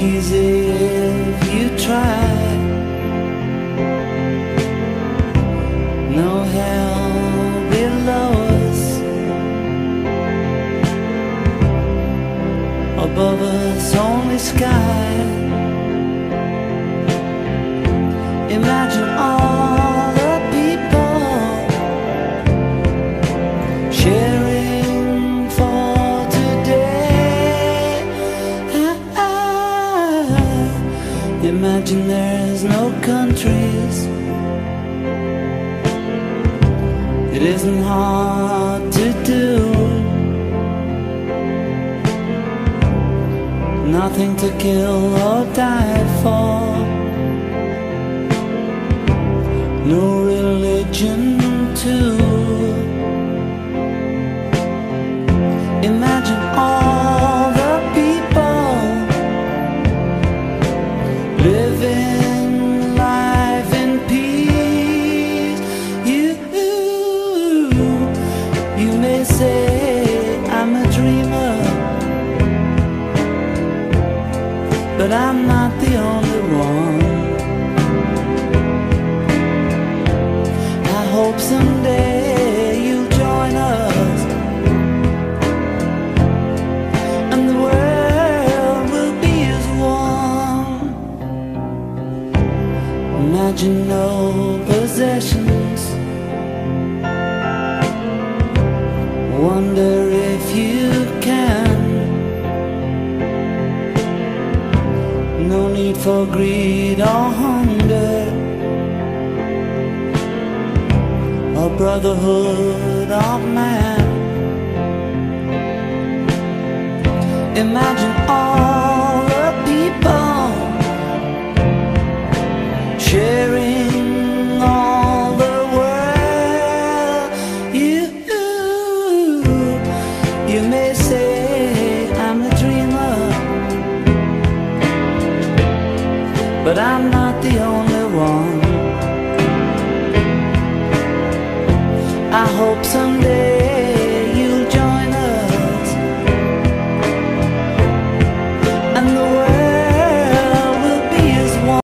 easy if you try. No hell below us, above us only sky. Imagine all the people sharing for today. Imagine there's no countries. It isn't hard to do. Nothing to kill or die for. No religion too. Imagine all the people living life in peace. You may say I'm a dreamer, but I'm not the only one. I hope someday you'll join us, and the world will be as one. Imagine no possessions. Wonder if you can. No need for greed or hunger, or brotherhood of man. Imagine all